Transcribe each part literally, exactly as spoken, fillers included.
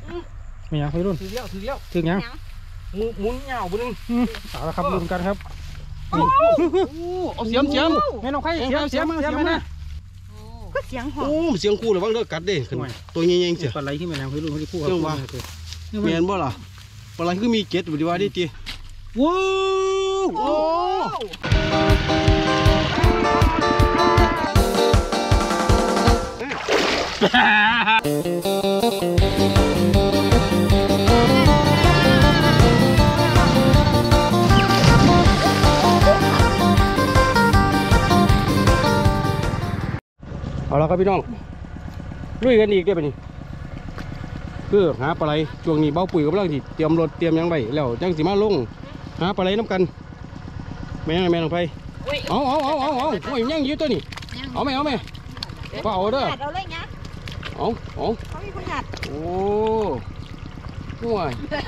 มีอย่างพี่รุ่นถือเลี้ยวถือเลี้ยวถึงยังหมุนหมุนเงาบุนึงเอาละครับลุ้นกันครับเอาเสียมเสียมแม่น้องไผ่เสียมเสียมเสียมนะก็เสียงหอโอ้เสียงกูเลยว่างเด้อกัดเด้ขึ้นตัวใหญ่ๆเสียปลาไหลที่แม่น้องไผ่รุ่นเขาที่พูดเรื่องว่าเมียนบ่ล่ะปลาไหลคือมีเกล็ดดีว่าดิจีว้าวโอ้เอาละครับพี่น้องลุยกันอีกได้ป่ะนี่คือหาปลาไหลช่วงนี้เบาปุ๋ยกับเรื่องที่เตรียมรถเตรียมยังไงแล้วจังสิมาลงหาปลาไหลน้ำกันแม่แม่ลงไปเอาเอาเอาเอาเอาโอ้ยยังยืดตัวนี่เอาไหมเอาไหมก็เอาเด้อเอาเลยนะเอาเอาเขามีคนหัดโอ้ห่วย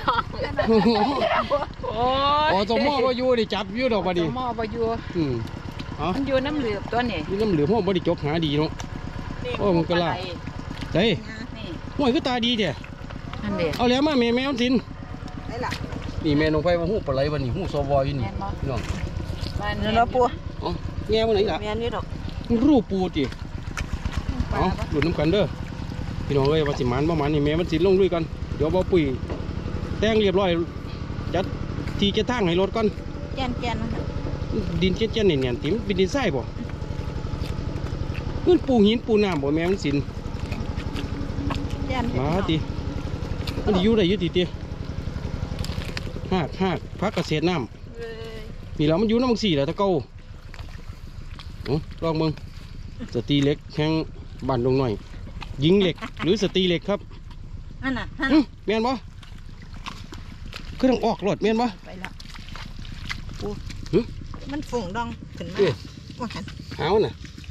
โอ้สมมอว่าอยู่ดิจับอยู่ดอกบดีสมมอว่าอยู่อืมมันอยู่น้ำเหลือบตัวนี่นี่น้ำเหลือบห้องบดีจบหาดีเนาะโอ้มันกระลาเฮ้ยห่วยก็ตาดีเด้เอาแล้วมาแม่แม่สินนี่แม่ลงไปว่าหูปลาไหลวันนี้หูซอวอยนี่พี่น้องเนื้อปูอ๋อแง่วันไหนล่ะแม่นี่ดอกรูปปูจีอ๋อหลุดน้ำกันเด้อพี่น้องเอ้ยว่าสิมันประมาณนี้แม่มันสิลงด้วยกันเดี๋ยวบ่ปุ๋ยแต่งเรียบร้อยจัดทีจะทั้งให้รถก่อนแกนแกนดินเจ็ดเจ็ดเนี่ยเนี่ยติ๋มเป็นดินทรายบ่เงินปูหินปูน้ำบ่แม่มันสินมาตีมันอยู่ได้อยู่ตีตีหากหากพักเกษตรน้ำนี่เรามันอยู่น้ำมังสี่แล้วตะเก้าลองมึงสตีเล็กแข่งบ้านลงหน่อยยิงเหล็กหรือสตีเหล็กครับนั่นน่ะแม่นบ่คือต้องออกรถแม่นบ่ไปละปูมันฝุ่งดองขึ้นมาว่าหันเอาน่ะ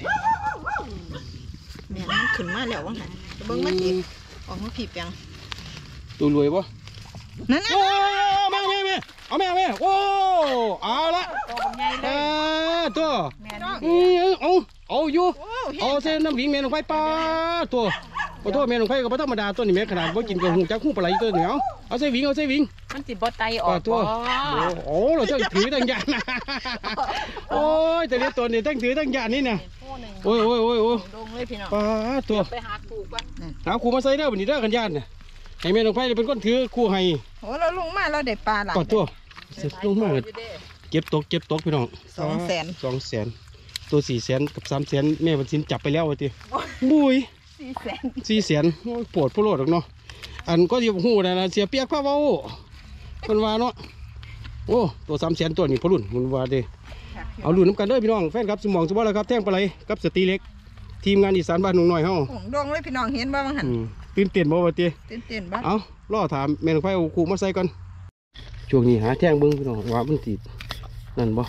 แม่มันขึ้นมาแล้วว่าหันเบิ้งมันจีออกมาผีเปียงตัวรวยบ่นั่นน่ะแม่แม่แม่เอาแม่แม่โอ้เอาละตัวเอาเอาอยู่เอาเส้นน้ำวิ่งเมนลงไปป้าตัวขอโทษเมนลงไปก็ไม่ธรรมดาตัวนี้แม่ขนาดว่ากินกับหูจักหูปลาไหลตัวเหนียวเอาเส้นวิ่งเอาเส้นวิ่งมันติดบอไตออกตัวโอ้เราจะถือตั้งยานนะโอ้ยแต่เนี้ยตัวนี้ตั้งถือตั้งยานนี่นะโอ้ยโอ้ยโอ้ยโอ้ยป้าตัวไปหาครูกันหาครูมาใส่เด้อวันนี้เด้อกันยานเนี่ยให้เมนลงไปเป็นก้นถือคู่ให้โอ้เราลงมาเราได้ปลาหลังก่อนตัวเสร็จลงมาเก็บตกเก็บตกพี่น้องสองแสนสองแสนตัวสี่แสนกับสามแสนแม่วันสินจับไปแล้ววะทีบุยสี่แสนสี่แสนปวดพวโลดหรอกเนาะอันก็อยู่หูนะนะเสียเปียกพ่อเบาคนว่าเนาะโอ้ตัวสามแสนตัวนี้พอรุ่นมันว่าเด้เอารุ่นน้ำกันเด้อพี่น้องแฟนครับสมองสมบัติแล้วครับแท่งปลาไหลกับสตีเล็กทีมงานอีสานบ้านหนุ่มหน่อยเฮาดองเลยพี่น้องเห็นบ้างหันตื่นเต้นบ่วะทีตื่นเต้นบ้างเอาล่อถามแม่นไฟเอาขู่มาใส่ก่อนช่วงนี้หาแท่งเบิ้งพี่น้องว่ามันติดนั่นบ่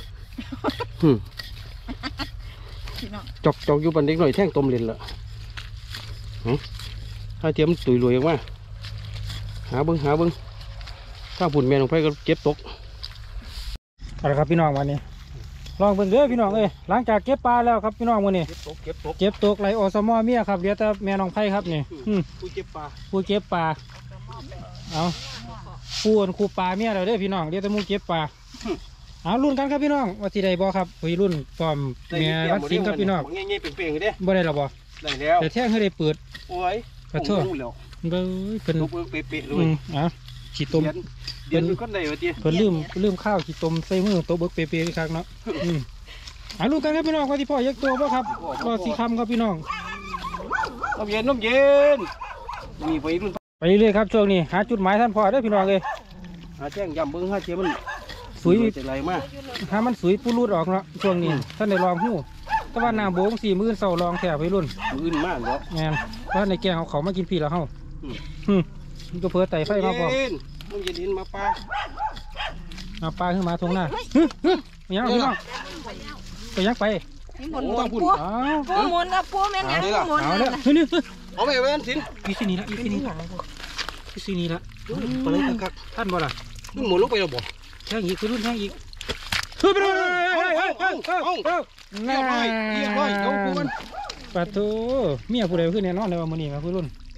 จอกจอกอยู่บันเด็กหน่อยแท่งต้มเลนละถ้าเทียมตุยรวยออกมาหาเบิ้งหาเบิ้งถ้าผุนแม่ลงไปก็เก็บตกเอาละครับพี่น้องวันนี้ลองเบิ้งเด้อพี่น้องเอ้ยหลังจากเก็บปลาแล้วครับพี่น้องวันนี้เก็บตกเก็บตกเก็บตกไหลอสมอเมียครับเดี๋ยวแต่แม่น้องไผ่ครับนี่ผู้เก็บปลาผู้เก็บปลาเอาผู้อันคู่ปลาเมียเราเด้อพี่น้องเดี๋ยวแต่มูเก็บปลาเอารุ่นกันครับพี่น้องว่าที่ใดบ่ครับพี่รุ่นฟอร์มเมียวัดสิงครับพี่น้องเงี้ยๆเปลี่ยนๆกันเด้บ่ได้หรอบ่ได้แล้วแต่แท่งให้ได้เปิดโอ้ยขอโทษเบ้ยเป็นเป๊ะๆเลยอ่ะขีดต้มเดี๋ยวคนใดวะเตี้ยเพิ่นลืมลืมข้าวขีดต้มใส่มือโต๊ะเบิกเป๊ะๆครับเนาะเอารุ่นกันครับพี่น้องว่าที่พ่อยักตัวบ่ครับก็สีคำครับพี่น้องน้ำเย็นน้ำเย็นมีไปรุ่นไปเรื่อยครับช่วงนี้หาจุดหมายท่านพ่อเด้อพี่น้องเลยหาแจ้งยำเบิ้งหาเทียมันสุยจะไหลมากถ้ามันสุยปูรูดออกเนาะช่วงนี้ท่านได้ลองหู้แต่ว่านาโบงสี่มือเสาลองแถวไปรุ่นอื่นมากแล้วงานเพราะในแกงเขาเขามากินพี่แล้วเขามันก็เพื่อไต่ไฟมาบอกมันจะดินมาปลามาปลาขึ้นมาตรงหน้ายังพี่น้องไปยักไปหมุนต้องพูดปูหมุนนะปูแม่นยังหมุนเอาแล้วนี่เอาไปเว้นสินอีซีนี่ละอีซีนี่อีซีนี่ละปลาไหลกักท่านบ่ล่ะมันหมุนลงไปแล้วบ่แท่งอีกคือรุ่นแท่งอีกเฮ้ยไปเลยเฮ้ยเฮ้ยเฮ้ยเฮ้ยเฮ้ยเฮ้ยเรียบร้อยเรียบร้อยเอาคุณปะโถเมียผู้ใดขึ้นแน่นอนเลยว่ามื้อนี้ครับพี่รุ่น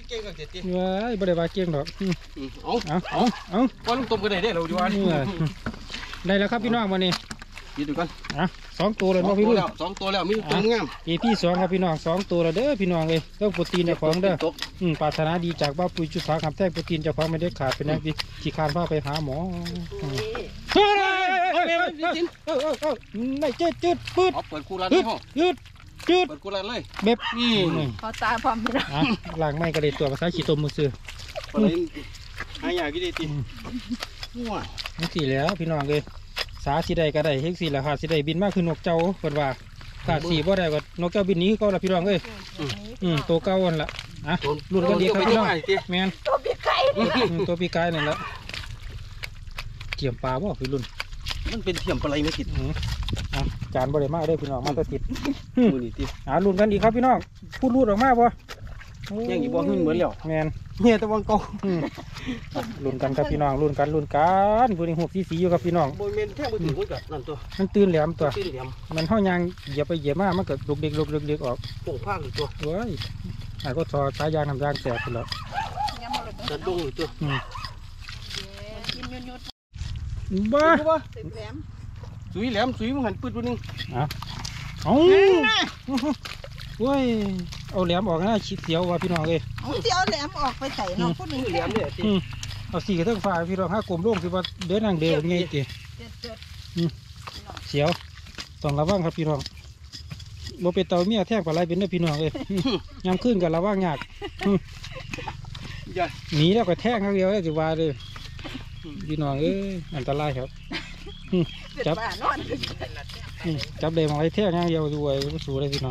เก่งกับเจ็ดตีว้ายบ่ได้ว่าเก่งดอกอืมเอาเอาเอาเอาก้อนลูกต้มก็ได้ได้เราอยู่อันนี้เออได้แล้วครับพี่น้องวันนี้ยินดีกันอ่ะสองตัวเลยสอเนาะงพี่ตัวรุ่นแล้วสองตัวแล้วมีตัวงามเอพี่สองครับพี่น้องสองตัวแล้วเด้อพี่น้องเลยต้องโปรตีนเจ้าของเด้อตกอืมปรารถนาดีจากบ้าปุ๋ยจุดฟ้าคำแท้โปรตีนเจ้าของไม่ได้ขาดเป็นนักดีขี้คานพาไปหาหมออืมเฮ้ยเฮ้ยเฮ้ยเฮ้ยเฮ้ยเฮ้ยเฮ้ยไม่จืดจืดปืดเอาเปิดกูรันจืให้ดพ่อจืดจืดเปิดกูรันเลยเบ็บนี่นี่พอตาพร้อมพี่น้องอ่ะล้างไม่กระเด็ดตัวภาษาขี้ตมมือซื้อปลาไหลหายากกี่ดีตีว้านี่สี่แล้วพี่น้องเลยสาสีใดก็ได้เฮกสี่ละค่ะสีใดบินมากคือนกเจ้าเพิ่นว่าขาดสี่บ่ได้ก็นกเจ้าบินหนี้ก็ละพี่น้องเอ้ยอืมตัวเก่าอันละอ่ะรุ่นกันดีครับพี่น้องแมนตัวปีไก่อืมตัวปีกายนี่แหละเกี่ยมปลาบ่พี่รุ่นมันเป็นเทียมปลาไหลไม่ติดอืมอ่ะจานบ่ได้มากเด้อพี่น้องมาแตติดมือนี่ตีอ่ารุ่นกันดีครับพี่น้องพูดรูดออกมาบ่ยังอีกบ่ขึ้นเหมือนแล้วแมนเนี่ยตะวันเก่าอืมอ่ะรุ่นกันครับพี่น้องรุ่นกันรุ่นกันผู้นี้หกสีสีอยู่ครับพี่น้องบนเมนแท่งมือถือมันกับนั่นตัวมันตื่นแหลมตัวตีนเหลี่ยมมันเฮายางเหยียบไปเหยียบมามันก็ลุกเด็กลุกเด็กเด็กออกโป่งผ้าหรือตัวเว้ยอ่ะก็ทอสายยางทำยางแตกไปแล้วยังมาเลยจะดงหรือตัวอืมกินยุดยุดบ้ารู้ป่ะติดแหลมสุยแหลมสุยมันหันปืดตัวนึงเอาเอาเว้ยเอาแหลมออกนะชิดเสียวว่ะพี่น้องเอ้ยเอาเสียวแหลมออกไปใส่น้องผู้หนึ่งแหลมเนี่ยตีอืมเอาสีกระเทิงฟ้าพี่น้องห้ากลมร่วงคือว่าเดินทางเดียวไงติเจ็ดเจ็ดเสียวต้องระวังครับพี่น้องบ่เป็นเตาเมียแท่งปลาไหลเป็นเด้อพี่น้องเอ้ยยามขึ้นกับระวังยากอืมอย่าหนีแล้วก็แท่งครั้งเดียวได้สิว่าเลยพี่น้องเอ้ยอันตรายครับอืมเป็นจับบ้านอนอืมจับเลยมาไว้แท่งอย่างเดียวด้วยสู้เลยพี่น้อง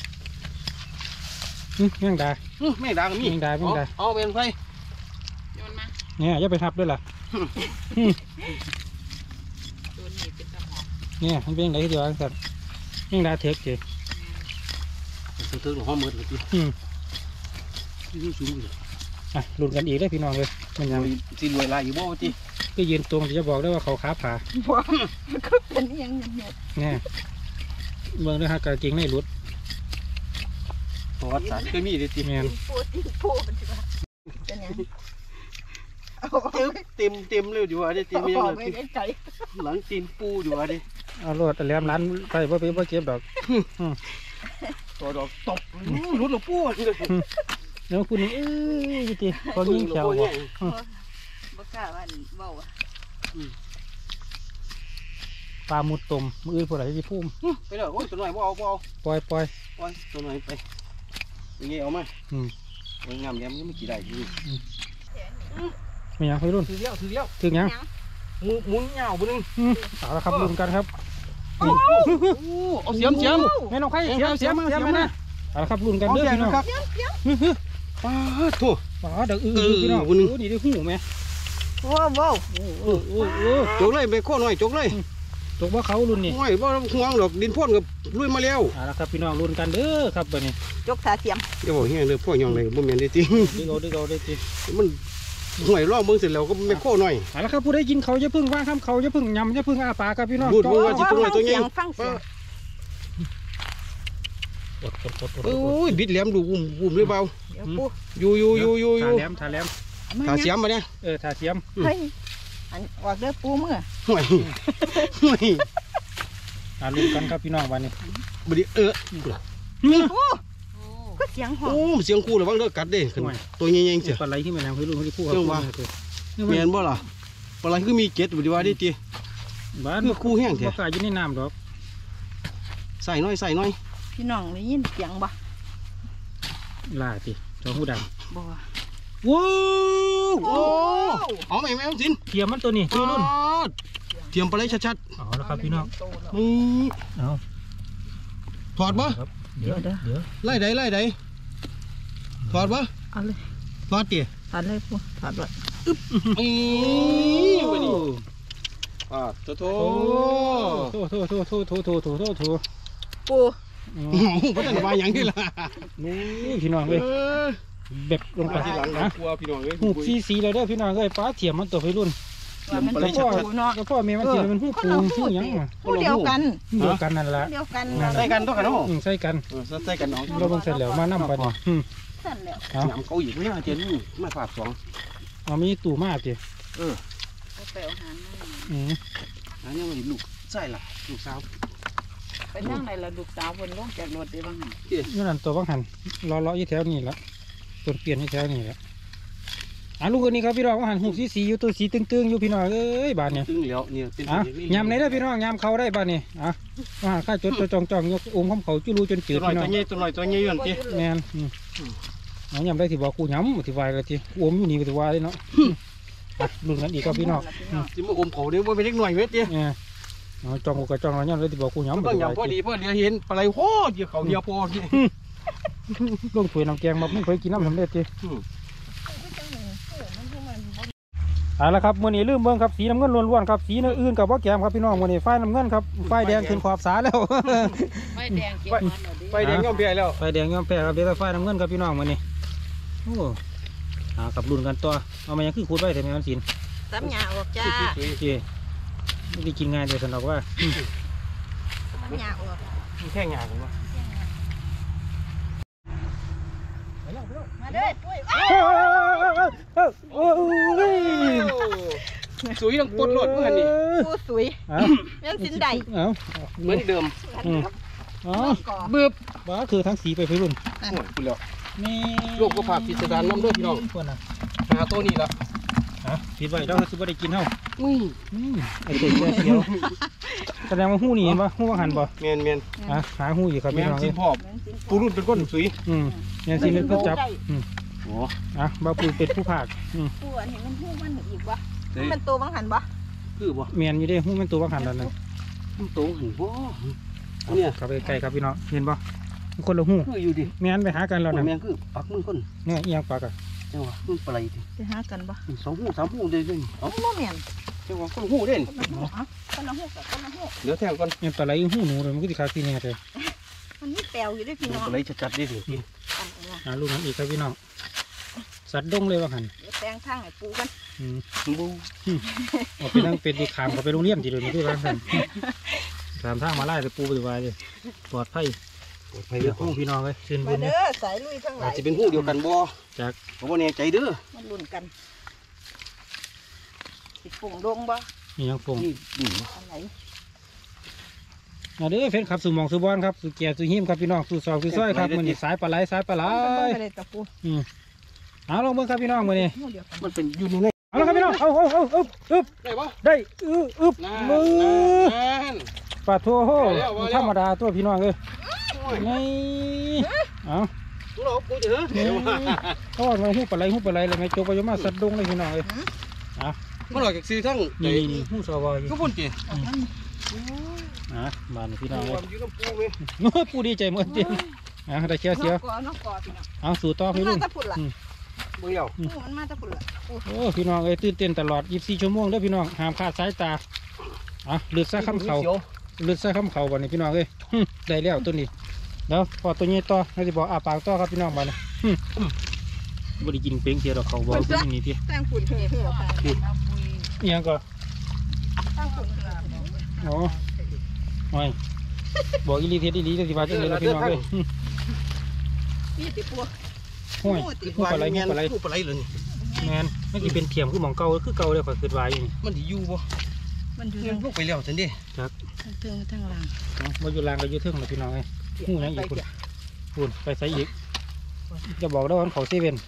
อืมแมงดาไม่ดังมีแมงดาแมงดาเอาเป็นไฟโยนมาเนี่ยอย่าไปทับด้วยล่ะอืมโดนหนีเป็นตะหอกเนี่ยมันเป็นอะไรที่เดียวกันสัตว์ยิ่งดาเทคเจถึงถึงห้องมืดเลยทีอืมนี่สูงเลยอ่ะลุ้นกันอีกได้อพี่น้องเลยมันยังสิรวยลายอยู่บ่ทีก็ยืนตรงจะบอกได้ว่าเขาขาผ่าบัวก็เป็นยังเงียบเนี่ยเมืองด้วยฮะกระเกงในรุดประวัติศาสตร์เคยมีเลยทีแมนปูตีปูมันจะเป็นยังเอาเต็มเต็มเลยอยู่อ่ะดิตีมีอยังอกไงไปไกลหลังตีนปูอยู่อ่ะดิเอารถแหลมร้านไปว่าไปว่าเก็บดอกตัวดอกตบรุดหลวงปูที่เลยแล้วคุณนี่เอ้ยจีพอยิงแถวบ่ๆบ่กล้าว่าเบาอ่ะปลาหมุดตุ่มมืออื่นพวกไหนที่พุ่มไปเลยโอ้ยตัวหน่อยบ่เอาบ่เอาปล่อยปล่อยปล่อยตัวหน่อยไปอย่างงี้เอามาอืมงามแย้มยังไม่กี่ได้ทีไม่ยังไปรุ่นถือเลี้ยวถือเลี้ยวถึงยังหมุนหมุนเงาบุนึงอืมเอาละครับลุ้นกันครับเอาเสียมเสียมแม่น้องไข่เสียมเสียมเสียมนะเอาละครับลุ้นกันเด้อพี่น้องป้าทั่วป๋าเด็กอื้อพี่น้องเออคนหนึ่งโอ้นี่ได้หูไหมว้าวว้าวโอ้โอ้โอ้โอ้จกเลยไปโค่หน่อยจกเลยตกว่าเขารุ่นนี่โอ้ยบ่ห่วงดอกดินพ่นกับลุยมาแล้วเอาละครับพี่น้องรุ่นกันเด้อครับบัดนี้ยกขาเสียมเดี๋ยวบอกเฮียเลยพ่อยองเลยบ่แม่นได้จริงดึงเอาดึงเอาได้จีมันห่วยร่องเบิ่งเสร็จแล้วก็ไม่โค่หน่อยเอาละครับผู้ใดกินเขาจะพึ่งว่างข้ามเขาจะพึ่งยำจะพึ่งอาปากครับพี่น้องดูดมือว่าจิตตัวหน่อยตัวใหญ่ฟังเสียงอดอดอดอดโอ้ยบิดแหลมดูวุ่มวุ่มเลยเบาเดี๋ยวปูอยู่อยู่อยู่อยู่อทายู่แหลมทาแหลมถ้าเสียมมาเนี่ยเออทาเสียมเฮ้ยอันออกเด้อปูมือห่วยห่วยอ่าลุ้นกันครับพี่น้องวันนี้บ่ได้เออปูก็เสียงหอโอ้มเสียงคู่ระวังเด้อกัดเด้ขึ้นตัวใหญ่ๆเสียปลาไหลที่แม่น้ำพี่ลุงที่พูดเรื่องว่า แม่นบ่ล่ะปลาไหลคือมีเกล็ดบ่ดีว่าได้ติบ้านคือคู่แห้งแท้บ่กล้าอยู่ในน้ำดอกใส่น้อยใส่น้อยพี่น้องได้ยินเสียงบ่ล่าติจอหูดังบ่ว้าวโอ้เอาไหมแม่สินเทียมมันตัวนี้พี่รุ่นเตรียมปลาไหลชัดเอาละครับพี่น้องๆนี่เอาถอดบ่ครับเดี๋ยวเดี๋ยวไล่ใดไล่ใดถอดบ่เอาเลยถอดติถอดเลยปูถอดเลยอีบ่นี่อ่าโตโตโถโถโถโถโถโถโถโถโถปูอืมโอ้โหบ่ทันว่าหยังนี่ล่ะนี่พี่น้องเลยเออเบ็บลงไปทีหลังนะกลัวพี่น้องเอ้ยหูสีสีเลยเด้อพี่น้องเอ้ยปลาเทียมมันตัวพี่รุ่นว่ามันแล้เป็วน ก็ปูเนาะแล้วก็เมียมันสีมันหูปูหูหยังมาปูเดียวกันเดียวกันนั่นละเดียวกันใส่กันตัวกันเนาะอืมใส่กันเออใส่กันน้องเราเบิ่งเสร็จแล้วมานั่งไปนี่อืมสั่นแล้วเอาน้ำเขาอีกไม่น่าเจนี่มาฝากสองเอามีตู่มากจีเออก็ไปเอาหารมาอืมอันนี้มันลูกใช่ล่ะลูกสาวไปนั่งในระดุกสาวบนลงจากรถได้บ้างนี่นั่นตัวบังหันรอเลาะยี่แถวนี่ละตัวเปลี่ยนยี่แถวนี่ละอ่ะลูกคนนี้ครับพี่น้องบังหันหูสีสีอยู่ตัวสีตึงๆอยู่พี่น้องเอ้ยบานเนี่ยตึงแล้วเนี่ยเป็นอ่ะยำไหนได้อพี่น้องยำเขาได้บานนี่อ่ะบังหันข้าจดตัวจองจองยกองค์ของเขาจุลูจนจืตัดวหน่อยพี่น้ตัอวงใหญ่ตัวหน่อยตัวใหญ่ยันตีแมนอืมเอายำได้ที่บอกกูยำที่วายเลยทีอมอยู่นี่ที่วายเลยเนาะอ่ะรุ่นกันอีกครับพี่น้องจิมอมเขาเนี่ยว่าเป็นเล็กหน่อยเว้ยตีเนี่ยเอาจองกูกับจองเราเนี่ยเลยที่บอกกูยำบางอย่างพอดีพอดีเห็นปลาไหลโหเดี๋ยวเขาเดียวพอที่ลงถ้วยน้ำแกงมาไม่เคยกินน้ำสำเร็จทีเอาละครับมื่อนี้ลืมเบิ้งครับสีน้ำเงินล้วนๆครับสีเนื้ออื่นกับว่าแกมครับพี่น้องมื่อนี้ไฟน้ำเงินครับไฟแดงขึ้นขอบสาแล้วไฟแดงเกี่ยวมันเหรอดิไฟแดงย่อมเพียแล้วไฟแดงยอมแพ้ครับเดี๋ยวไฟน้ำเงินครับพี่น้องมื่อนี้โอ้หากับรุ่นกันตัวเอามายังคือขูดไว้แต่ไม่มันสินซ้ำหยาออกจ้าโอเคไม่ได้กินง่ายเดียวสนอกว่าซ้ำหยาออกแค่งานผมว่ามาเด้อปุ้ยโอ้ยสวยต้องปลดหลดเหมือนนี่ปูสวยเอาแม่นสินใดเอาเหมือนเดิมอ๋อก่อบึบบ้าคือทั้งสีไปพี่รุ่นโอ้ยคุณแล้วนี่ลูกก็ฝากพิจารณาน้ำด้วยพี่น้องคนน่ะหาตัวนี้ละฮะผิดไว้เราคือไม่ได้กินเท่าอุ้ยอืมไอ้ตัวเขียวแสดงว่าหู้นี่เห็นปะหู้บังหันปะเมียนเมียนอ่ะหาหู้อีกครับแม่พี่น้องสิเอ้ยพ่อปูรุ่นเป็นก้นสวยอืมเนี่ยสิเป็นผู้จับอืมโอ้อ่ะบ่าวปูเป็นผู้ภาคอืมปูอันนี้มันหูมันอีกวะมันตัวบังหันบ่คือบ่เมียนอยู่เด้หู้มันตัวบังหันแล้วนั่นมันโตหันบ่เนี่ยเข้าไปใกล้ครับพี่น้องเห็นปะมันคนละหู้คืออยู่ดิเมียนไปหากันแล้วนะแม่คือปักมือคนเนี่ยเอียงปากอะจังหวะมันปลาไหลดิไปหากันบ่สองหูสามหูเลยด้วยเอ้าโอ้แม่นจังหวะคนหูเด่นคนละหูอ่ะคนละหูกับคนละหูเดี๋ยวแทงก่อนเนี่ยปลาไหลหู้หนูเลยมันก็ติขาดที่เนี่ยเลยมันมีแปลวอยู่ด้วยพี่น้องปลาไหลจัดๆดิสิกินอันนี้นะหาลูกนั้นอีกครับพี่น้องสัตว์ดงเลยว่าหันเดี๋ยวแปลงทางให้ปูกันอืมบูเอาไปนั่งเป็นดีขามเขาไปโรงเรียนทีเดียวนี้พี่ว่าสั่นสามทางมาไล่แต่ปูไปดูไว้เลยปลอดภัยไปเดี๋เด้ยอวหูพี่น้องเลยชื่นมาบุญเด้เนี่ยอสายลุยทั้งหลาอาจยจะเป็นหูเดียวกันบ่จากผมบ่แน่ใจเด้อมันลุ้นกันสิปุ่งดงบ่นี่ยังฟงนี่ดูอันไหนเอาเด้อเฟนครับสู่หมองสู่บอลครับสู่แก่สู่หิมครับพี่น้องสู่ซอกสู่ซ้อยครับมันนี่สายปลาไหลสายปลาไหลไปเลยตะปูอืมเอาลองเบิ่งครับพี่น้องมือนี่หูเดียวกันมันเป็นอยู่ในนี้เอาละครับพี่น้องเอาเอาเอาเอาอึบได้บ่ได้อึบอึบนั่มือนปลาทัวโหมาแล้วมาแล้วธรรมดาตัวพี่น้องเลยโอ้ยนี่เอาตัวเราปูจะเหรอนี่เขาว่าหูปลาไหลหูปลาไหลเลยไหมโจกไปยมาสัตว์ดงเลยพี่น้องเลยเอามันหลอกจากซื้อทั้งนี่นี่หูสวอยก็พุ่นจีอ่ะบานพี่น้องเลยอยู่น้ำปูไหมโอ้ยปูดีใจหมดจริงอ่ะได้เชียวเชียวน้องกอน้องกอพี่น้องเอาสู่ต่อมันพี่มาลุงตะพุ่นล่ะเบิ่งแล้วหูมันมาตะพุ่นล่ะปูโอ้พี่น้องเอ้ยตื่นเต้นตลอดยี่สิบสี่ชั่วโมงเด้อพี่น้องห้ามขาดสายตาอ่ะเลือดใส่คำเขาเลือดใส่คำเขาบัดนี้พี่น้องเอ้ยหึได้แล้วตัวนี้เดี๋ยวพอตัวนี้ต่อน่าจะบอกอาปากต่อครับพี่น้องบัดนี้หึบ่ได้กินเป้งเทียดอกเขาบอกตัวนี้ทีตั้งฝุ่นเหือค่ะเอียงก็ตั้งฝุ่นเหืออ๋อไม่บอกอีหลีเทียดอีหลีจะสิบาทจังเลยล่ะพี่น้องเอ้ยหึนี่ติปูห้วยหูปลาไหลหูปลาไหลหูปลาไหลเลยนี่แมนมันสิเป็นเทียมคือหมองเก่าคือเก่าเลยข่อยคิดว่าอยู่นี่มันสิอยู่บ่มันอยู่เงินพวกไปแล้วซั่นดิจักทางทางล่างเอาบ่อยู่ลางก็อยู่เทิงล่ะพี่น้องเอ้ยหูยังอีกพุ่นพุ่นไปใส่อีกจะบอกได้ว่ามันเขาเซเว่น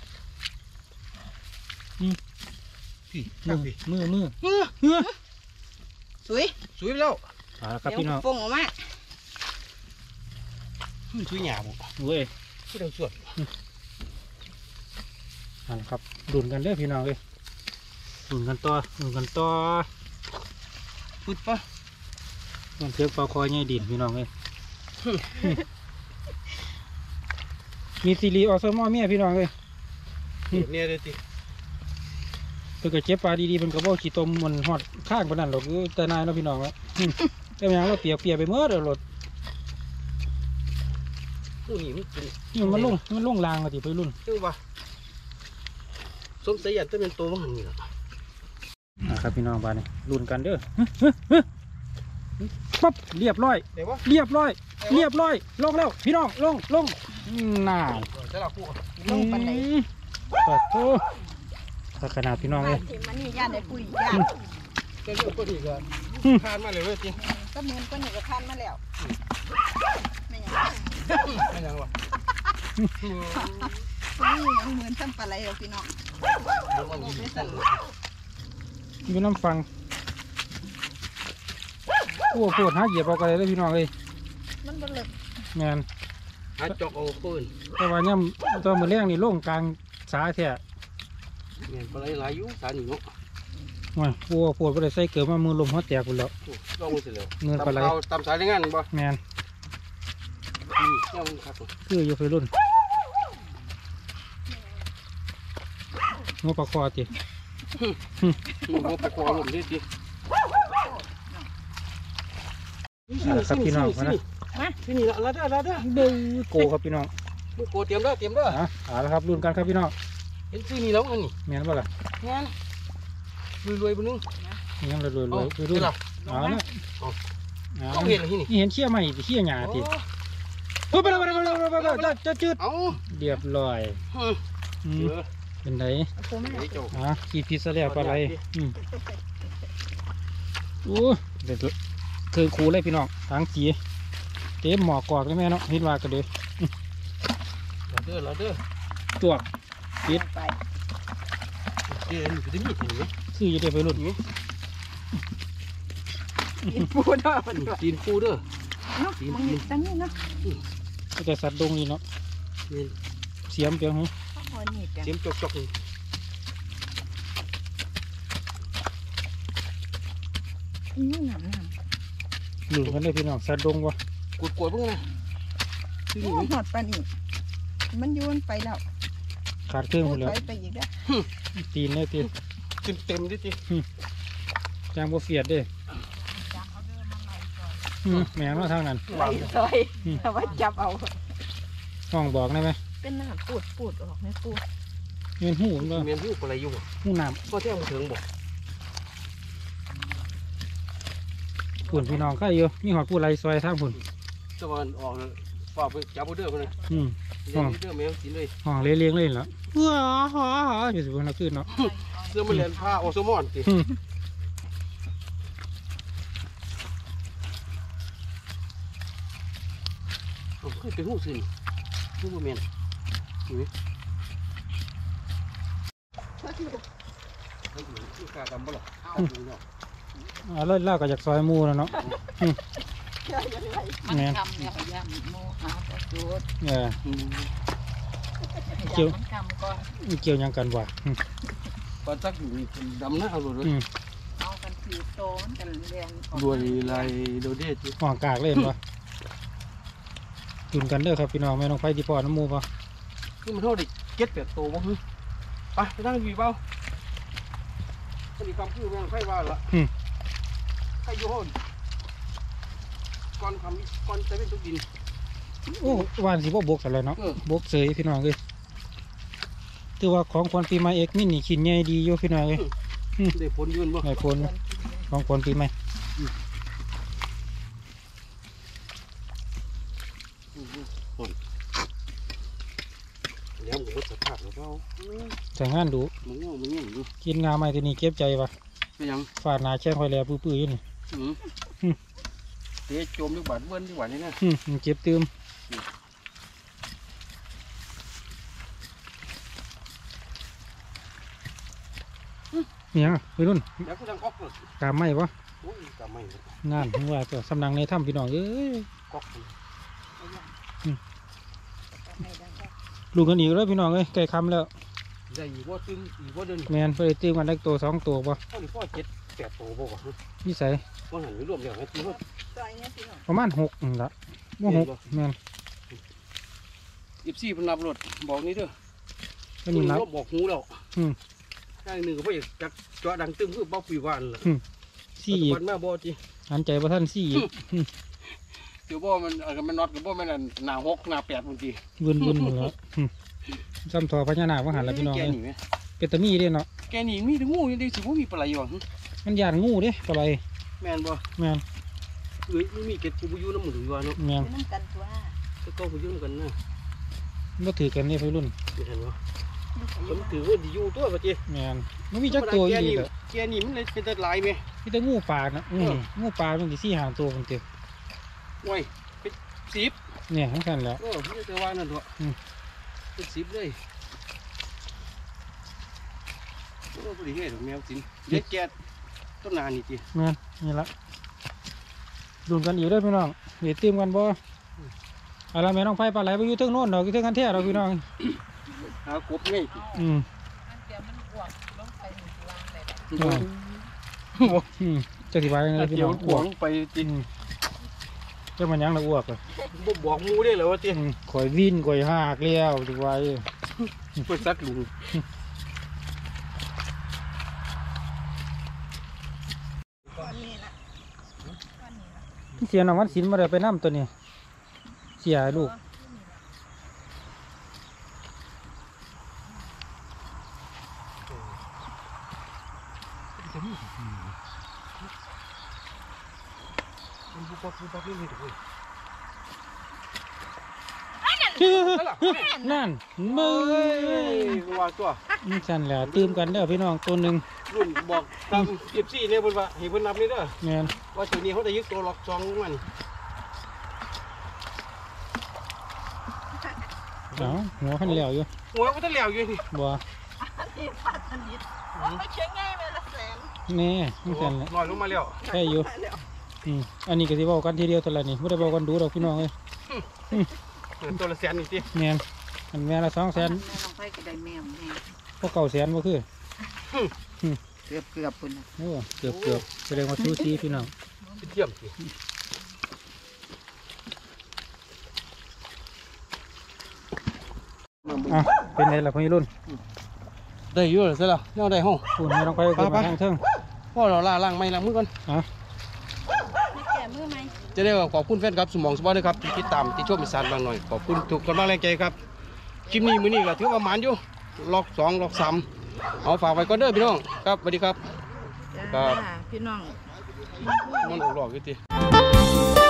พี่มืข้างอพี่มือมือเฮ้อเฮ้อสวยสวยแล้วเอาละครับเดี๋ยวพี่น้องฟงออกมามันสวยหยาบ่เว้ยคือเราสวดเอาละครับดุนกันเด้อพี่น้องเลยดุนกันต่อดุนกันต่อปึดปะมันเทือกปลาคอยใหญ่ดินพี่น้องเลยมีซีรีส์ออสมอเมียพี่น้องเลยเนี่ยเด้อติเพิ่นก็เจ็บปลาดีๆมันก็บ่ขี้ตมมันฮอดข้างปานนั้นหรอกเอ้ยแต่นายเนาะพี่น้องเนาะอืมแต่หยังเราเปียกเปียกไปเมื่อเด้อรถผู้นี่มันเป็นนี่มันลงมันลงรางมาติไปรุ่นคือว่าสมสยันจะเป็นตัวมันนี่ล่ะนะครับพี่น้องบ้านนี่รุ่นกันเด้อปั๊บเรียบร้อยเดี๋ยวว่าเรียบร้อย เรียบร้อย ลงแล้วพี่น้องลงลงน่าจะหลับกูลงปันไหนปัดโตถ้าขนาดพี่น้องเลยที่มันนี่ย่านได้ปุ๋ยย่านจะเลือกก็ดีกันทานมาเลยเว้ยจริงก็เหมือนคนนี้ก็ทานมาแล้วไม่ยังไม่ยังหรอกนี่เหมือนทำปลาไหลเอาพี่น้องอยู่น้ำฟังโอ้โหหาเหยียบเอากันเลยพี่น้องเลยมันบ่เลิกแมนหาจอกเอาปืนแต่ว่าย่ำตัวมือแรงนี่ลงกลางสาแท้เนี่ยปลาไหลหลายอยู่สารนี่เนาะโอ้ยโอ้โหปวดไปเลยใส่เกลือมามือลมหัวแตกหมดแล้วลองมือเสร็จแล้วเงินปลาไหลตำสายได้งานบ่แมนนี่เนี่ยมันครับคืออยู่ไฟรุ่นงบปลาคอจีมันก็ไปคว้าลมดิจิครับพี่น้องนะที่นี่ละละเด้อละเด้อเด้อโกครับพี่น้องมือโกเตรียมเด้อเตรียมเด้ออ่ะเอาละครับรุ่นกันครับพี่น้องเห็นที่นี่แล้วอันนี้แมนบ่ล่ะงานรวยๆบนนึงยังรวยๆรวยๆรุ่นเอาละเอาเขาเห็นที่นี่นี่เห็นเชี่ยไหมเชี่ยหยาทีโอ้ยไปแล้วไปแล้วไปแล้วไปแล้วจะจืดเอ้าเรียบร้อยเอออืมเป็นไงโคไม่ไอ้เจ้าอ่ะกี่พิซซ่าแล้วปลาไหลอืมโอ้เด็ดคือคูเลยพี่น้องทางสีเต็มหมอกกอกเลยแม่เนาะเห็นว่ากันเลยละเด้อละเด้อตัวปิดไปเดี๋ยวนี่จะมีที่นี่ซื้ออยู่เดี๋ยวไปรุ่นกินปูเด้อมันตีนปูเด้อเนาะมันอยู่ตั้งนี้เนาะก็แต่สัตว์ดงนี่เนาะนี่เสียมเปียงหูเอานี่กันเสียมจอกๆนี่นี่น้ำน้หลุดกันเลยพี่น้องสัตว์ดงวะกดๆเพิ่งนะำที่โอ้นี่หอดปลานี่มันโยนไปแล้วขาดเครื่องหมดแล้วไปไปอีกแล้วตีนเลยตีนเต็มๆดิจิจางบัวเฟียดเด้อืมแมงมาทางนั้นไปซอยแต่ว่าจับเอาห้องบอกได้ไหมเป็นน้ำปูดปูดออกในปูดเงินหูมันก็เมียนหูปลาไหลอยู่หูน้ก็แท้มาถึงบ่ำปุ่นพี่น้องก็อยู่มีหอดผู้ไรซอยทางปุ่นตะวันออกฝากไปจับเด้อเพิ่นนะอืมเลี้ยงเด้อแมวกินเลยห้องเลี้ยงๆเลยเหรอว้าฮ่าฮ่าอยู่สิบวันละคืนเนาะเสื้อมันเลียนผ้าโอโซมอนติอืมเคยเป็นหูสิหูบ่แม่นนี่ลูกกาดำบ่ล่ะอ่าเล่เล่าก็จากซอยหมูแล้วเนาะอืมมันแม่นทำเนี่ยย่างโมหาประจุดเออย่างมันทำก่อนเกี่ยวหยังกันวะอืมปลาจักอยู่ดำหน้าเอาเลยอืมเอากันถือโตมันกันเรียนออกด้วยลายโดเดติห้องกากเล่นปะตุนกันเด้อครับพี่น้องไม่ต้องไฟที่ปอน้ำหมูปะนี่มันเท่าเด็กเก็ตแปดโตบ่ฮึไปไปนั่งอยู่เบ้าก็มีความคือแม่งไฟว่าละไฟอยู่ห้องก่อนคำก่อนจะเป็นตุกดินโอ้วานสิบ่บกกันแล้วเนาะเออบกเสยพี่น้องเลยถือว่าของควรปีใหม่เอกมินนี่ชิ้นใหญ่ดีอยู่พี่น้องเลยได้ผลยืนบ่ในผลของควรปีใหม่เดี๋ยวหมูสภาพแล้วเปล่าใส่งานดูมึงมึงยังอยู่กินงาใหม่ตัวนี้เก็บใจปะไปยังฟาดหนาแช่งคอยแลปื้อๆอยู่นี่อืมเตะโจมดีกว่าเบิ้ลดีกว่านี่นะอืมมันเก็บเติมเนี่ยไปรุ่นเดี๋ยวกูดังก๊อกเลยกามไม่ปะโอ้ยกำไม่งานผมว่าตัวสำนักในถ้ำพี่น้องเอ้ยก๊อกลูกกันอีกแล้วพี่น้องเอ้ยใกล้คำแล้วได้อีกว่าตึงอีกว่าเดินแมนเพื่อตื้อมันได้ตัวสองตัวปะเท่านี้พ่อเจ็ดแปดโตบ่วะนิสัยว่าหันไปรวมอย่างนี้ว่าซอยเนี่ยพี่น้องประมาณหกนี่ละว่าหกแมนอีบซี่พนับรถบอกนี่เด้อก็นี่นับบอกหูแล้วอืมได้หนึ่งก็พ่ออยากจักจอดังตึ้งคือเบ้าปีวานล่ะสี่อีกวันมาบ่จีอันใจว่าท่านสี่อีกเดี๋ยวบ่มันเออมันน็อตกับบ่แม่นหนาหกหนาแปดบางทีวุ่นวุ่นหมดแล้วอืมซ้ำทอพญานาคว่าหันละพี่น้องแกเอ้ยหนีไหมเป็นตะมีเด้เนาะแกหนีมีถึงงูยังได้สิบ่มีปลาไหลอยู่มันยานงูเด้ปลาไหลแม่นบ่แมนเอ้ยไม่มีเก็ดกูอยู่น้ำมืออยู่ว่าเนาะแมนน้ำกันตัวก็ก็กูอยู่นำกันนะบ่ถือกันนี่พี่รุ่นเห็นบ่ผมถือว่าดีอยู่ตัวปะจีแม่นมันมีจักตัวอีกเหรอแกนี่มันเลยเป็นตะลายไหมมีแต่งูป่านะอืมงูป่ามันสิสี่ห้าตัวมันเต็มโอ้ยเป็นสิบเนี่ยทั้งกันแหล้วเออไม่ได้ว่านั่นตัวเป็นสิบเลยโอ้พอดีเห็นแมวสินเด็กแกต้นนานนี่จีแม่นนี่ละดุนกันอยู่เด้อพี่น้องเดี๋ยวตีมกันบ่อะไรแม่น้องไผ่ปลาไหลไปอยู่เทิงโน่นดอกอยู่เทิงกันแท้ดอกพี่น้องหากบง่ายอืมเดี๋ยวมันอ้วกลงไปหนึ่งวางเลยอืมจะสิบายยังไงพี่เดี๋ยน้วองขวางไปจีอืมจะมันยังละอ้วกเลยบ่บอกมูได้เลยว่าจีอืมข่อยวินข่อยหากเลี้ยวสิไว้เปิดซัดลุงก้อนนี้ละก้อนนี้ละเสียน้องวันศิลป์มาได้ไปน้ำตัวนี้เสียลูกนั่นมือว่าตัวนี่สั่นแหละตื่มกันเด้อพี่น้องตัวหนึ่งรุ่นบอกตามเอฟซีเนี่ยเพิ่นว่าให้เพิ่นนับนี่เด้อแม่นว่าตัวนี้เขาได้ยึดตัวล็อกซองมันเอาหัวขันเหลวอยู่หัวมันตะเหลียวอยู่นี่บ่นี่ปลาชนิดไม่เชื่อง่ายเลยละแสนแนี่นี่สั่นแหละลอยลงมาแล้วใช่อยู่อืมอันนี้ก็สิเว้ากันทีเดียวเท่าไหร่นี่ไม่ได้เว้ากันดูดอกพี่น้องเอ้ยตัวละแสนนี่สิแม่นอันแม่ละสองแสนแม่ลองไปก็ได้แมวแม่พวกเก่าแสนบ่คือเกือบเกือบปุ่นโอ้เกือบเกือบแสดงว่าซูซีพี่น้องเทียมสิอ่ะเป็นไงล่ะพี่รุ่นได้อยู่แล้วใช่ล่ะยังได้ห้องคุณไม่ต้องไปขึ้นมาทางเทิงพ่อเราล่าล่างไม่ล้างมือก่อนอ่ะไม่แก่มือไหมจะได้ขอบคุณแฟนครับสมองสปอร์ตด้วยครับที่ติดตามที่ชมอีสานบางหน่อยขอบคุณทุกกำลังแรงใจครับคลิปนี้มื้อนี้ก็ถือว่าหมานอยู่ล็อกสองล็อกสามเอาฝากไว้ก่อนเด้อพี่น้องครับสวัสดีครับจ้าพี่น้องมันออกหลอกอยู่ติ